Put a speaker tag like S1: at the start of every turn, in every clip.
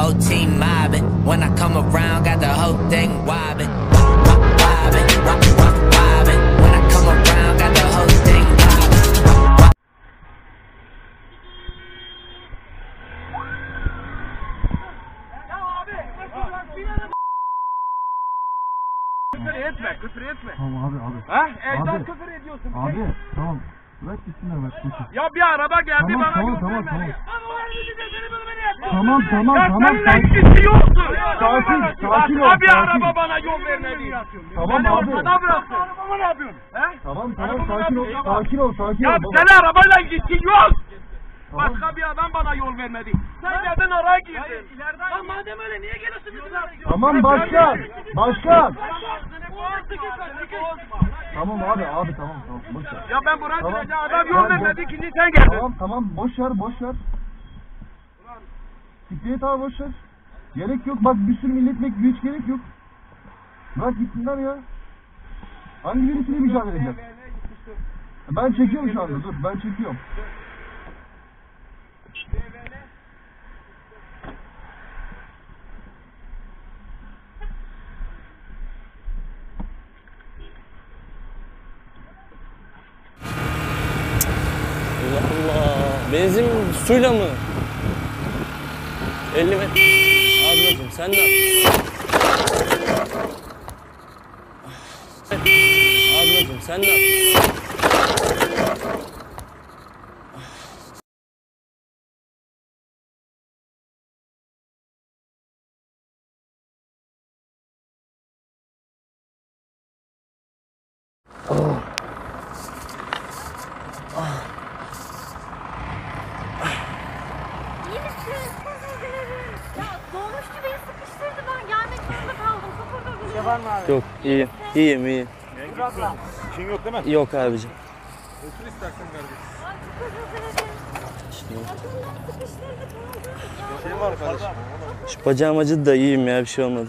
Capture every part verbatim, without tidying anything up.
S1: whole team mobbing. When I come around, got the whole thing wobbing. Wobbing, wobbing, wobbing. When I come around, got the whole thing wobbing.
S2: Küfür etme, küfür etme.
S3: Tamam abi abi.
S2: Ha? Ecdat
S3: Abi.
S2: küfür ediyorsun.
S3: Abi tamam. Bırak gitsinler bak. Gitsin.
S2: Ya bir araba geldi
S3: Tamam,
S2: bana
S3: tamam,
S2: yol
S3: tamam,
S2: vermedi.
S3: tamam.
S2: Ama o elini de seni böyle beni yapma.
S3: Tamam tamam
S2: Ya
S3: tamam.
S2: seninle
S3: Sakin,
S2: ilgisi yoktu.
S3: sakin, sakin ol.
S2: Başka bir
S3: sakin.
S2: araba bana yol vermedi.
S3: Tamam
S2: Beni
S3: abi.
S2: ortada bıraktı. Arabama ne yapıyorsun? He?
S3: Tamam tamam
S2: Arabama
S3: sakin
S2: ne
S3: ol.
S2: yapıyorsun?
S3: Sakin ol sakin
S2: Ya
S3: ol. baba.
S2: senin arabayla ilgisi yok.
S3: Tamam.
S2: Başka bir adam bana yol vermedi. Sen nereden araya girdin? Lan madem öyle niye geliyorsun bizim?
S3: Tamam başkan. Başkan.
S2: Tamam
S3: Tamam abi abi tamam tamam. Boş ver.
S2: Ya ben buraya
S3: Tamam.
S2: gideceğim. Adam yol
S3: Tamam,
S2: vermedi.
S3: boş-
S2: İkinci sen geldin.
S3: Tamam tamam boş ver boş ver. Siklet abi boş ver. Gerek yok bak bir sürü milletvekili hiç gerek yok. Bırak gitsinler ya. Hangi birisiyle mücadele edeceğiz? Ben çekiyorum şu anda dur ben çekiyorum.
S4: Allah Allah. Benzin suyla mı? elli metre. Ablacığım sen ne yapıyorsun? Ablacığım sen ne yapıyorsun?
S5: İyi misin? Ya dolmuşçu beni sıkıştırdı, ben gelmek zorunda kaldım. Çok özür dilerim.
S2: Var mı abi?
S4: Yok iyiyim. İyiyim iyiyim.
S2: İşin yok değil mi?
S4: Yok abicim.
S2: Otur istersen kardeşim.
S5: Ay çok özür dilerim. Aklımdan sıkıştırdı kaldı. Ya,
S2: Şey var kardeşim.
S4: Şu bacağım acıdı da iyiyim ya bir şey olmadı.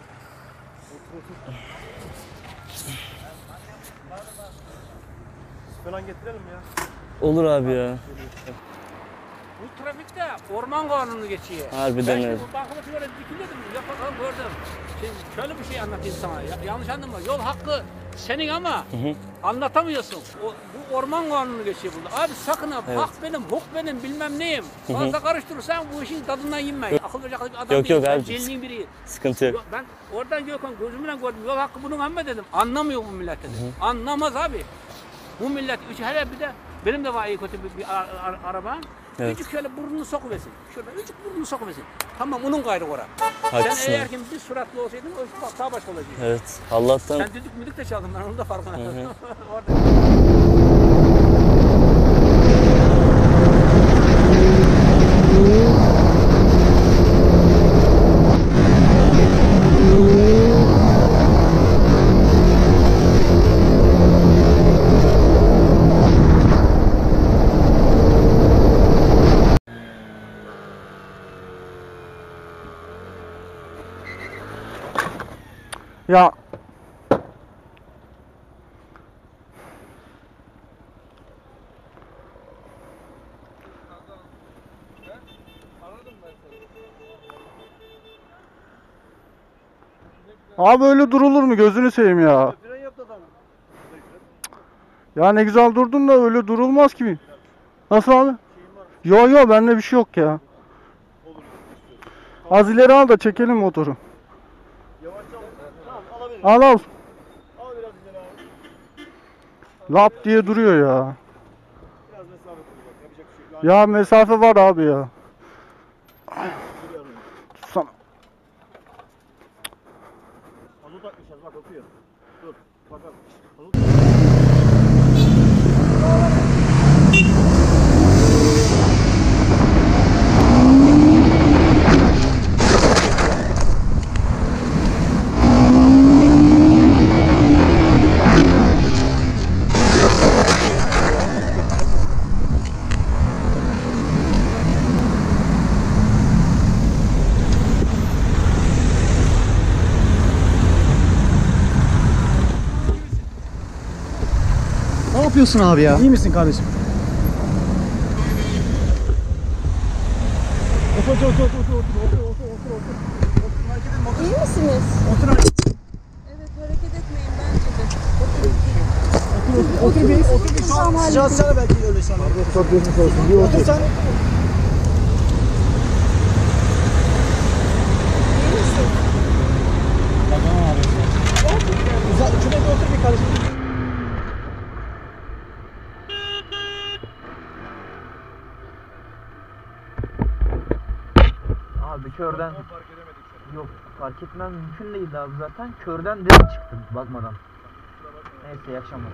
S2: Falan getirelim ya.
S4: Olur abi ya.
S6: Bu trafikte orman kanunu geçiyor.
S4: Harbiden
S6: ben
S4: öyle.
S6: şimdi bakıma şöyle dikildim, yapakalım gördüm. Şimdi şöyle bir şey anlatayım sana. Ya, yanlış anlama. Yol hakkı senin ama
S4: Hı hı.
S6: anlatamıyorsun. O, bu orman kanunu geçiyor burada. Abi sakın ha.
S4: Evet.
S6: Hak benim, huk benim, bilmem neyim. Fazla karıştırırsan bu işin tadından yenme. Akıl verecek bir adam
S4: Yok,
S6: değil.
S4: yok
S6: Ben
S4: abicim.
S6: celiliğin biriyim.
S4: Sıkıntı yok.
S6: Yo- Ben oradan Gökhan gözümle gördüm. Yol hakkı bunun amma dedim. Anlamıyor bu millet dedim. Anlamaz abi. Bu millet, üç hele bir de benim de var iyi kötü bir, bir ar- ar- araba.
S4: Evet.
S6: Ücük şöyle burnunu sokuversin. Şöyle ücük burnunu sokuversin. Tamam onun gayrı ora.
S4: Haklısın.
S6: Sen eğer ki bir suratlı olsaydın o bak daha başka olacaktı.
S4: Evet. Allah'tan
S6: Sen düdük müdük de çaldın ben onun da farkına.
S4: hı.
S6: Orada.
S3: Ya abi öyle durulur mu gözünü seveyim ya. Ya ne güzel durdun da öyle durulmaz ki. Nasıl abi? Yo yo bende bir şey yok ya. Az ileri al da çekelim motoru. Al al. Lap diye duruyor ya. Ya mesafe var abi ya. Tutsana.
S7: Ne yapıyorsun abi ya?
S3: İyi misin kardeşim? Otur otur otur otur.
S5: İyi misiniz?
S8: Otur.
S5: Evet, hareket etmeyin bence de.
S8: Otur bir, otur bir. Sıcağı sıcağı belki öyle sana. Çok geçmiş olsun. Bir otur sen.
S5: İyi misin?
S8: Tamam abi. Güzel, şurada bir otur bir karışık.
S9: Abi körden yok fark etmem mümkün değildi abi zaten körden direkt çıktım bakmadan. Neyse iyi akşamlar.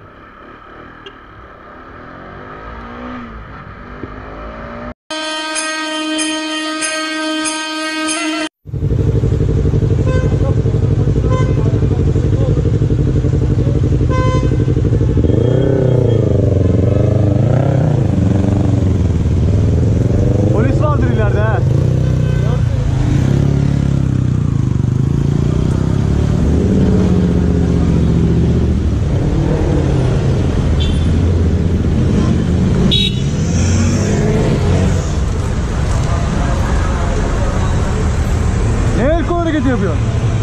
S3: Polis vardır ileride ha. Ne el kol hareketi yapıyor?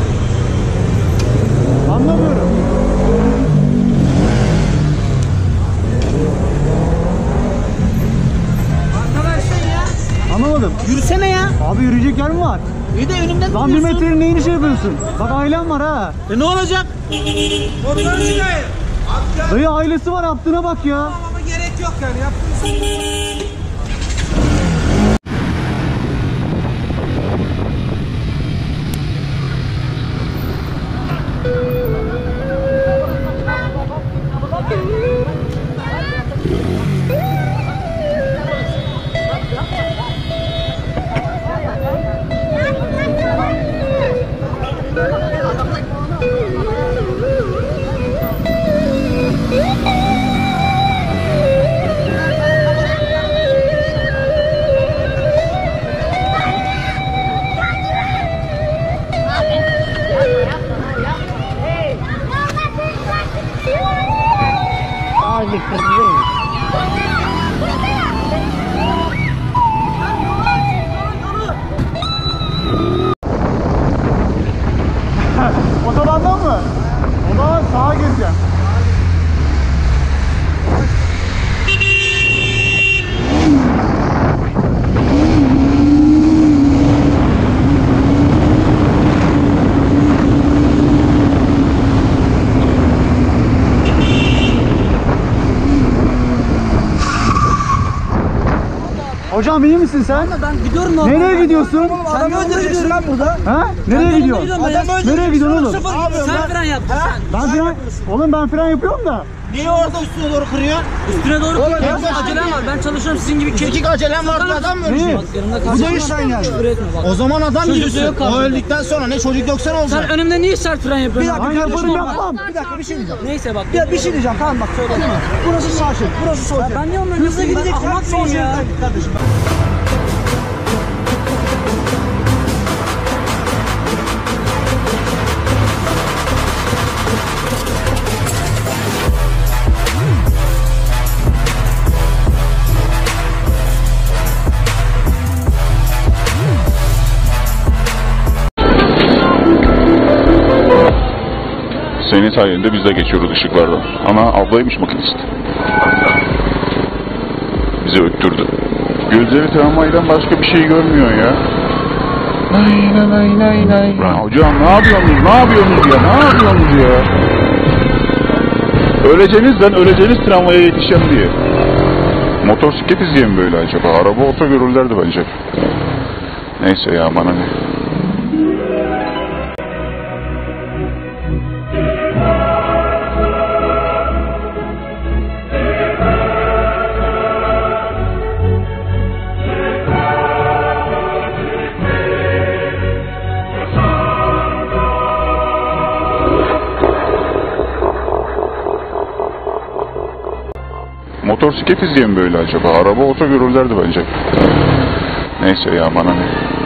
S3: Anlamıyorum.
S8: Arkadaşlar ya.
S3: Anlamadım.
S8: Yürüsene ya.
S3: Abi yürüyecek yer mi var?
S8: İyi de önümden
S3: Lan bir metrenin neyini şey yapıyorsun? Bak ailem var ha.
S8: E ne olacak? Oradan çıkayım.
S3: Dayı ailesi var, yaptığına bak ya.
S8: Ama gerek yok yani yaptığınız.
S9: Abi kırdın mı?
S3: Otobandan mı? O zaman sağa gireceğim. Hocam iyi misin sen?
S8: Ben gidiyorum normal.
S3: Nereye gidiyorsun?
S8: Sen ne öldüreceksin lan burada?
S3: Ha? Nereye gidiyorsun?
S8: gidiyorum ben ya.
S3: Nereye gidiyorsun oğlum?
S8: Sen fren yaptın sen.
S3: Ben fren, oğlum ben fren yapıyorum da.
S8: Niye orada üstüne doğru kırıyor? Üstüne doğru kırıyor. Benim acelem var. Ben çalışıyorum sizin gibi. Kekik acelem var. Adam mı ölecek? Bak yanımda karşı. Bu da işten yani. O zaman adam gibisin. O öldükten sonra ne çocuk yoksa ne olacak? Sen önümde niye sert fren yapıyorsun? Bir
S3: Ben yaparım yapmam.
S8: Bir dakika bir şey diyeceğim. Neyse bak. Ya bir şey diyeceğim tamam bak söyle. Burası sağ şerit. Burası sol şerit. Ben niye onunla hızlı gidecek? Ahmak sol şeritten git kardeşim.
S10: Senin sayende biz de geçiyoruz ışıklardan. Ana ablaymış makinist. Bizi öttürdü. Gözleri travmaydan başka bir şey görmüyor ya. Nay nay nay nay nay. Ya hocam ne yapıyorsunuz? Ne yapıyorsunuz ya? Ne yapıyorsunuz ya? Öleceğinizden öleceğiniz tramvaya yetişeceğim diye. Motosiklet izleyen böyle acaba? Araba olsa görürlerdi bence. Neyse ya bana ne. Motosiklet izleyen böyle acaba? Araba olsa görürlerdi bence. Neyse ya bana ne.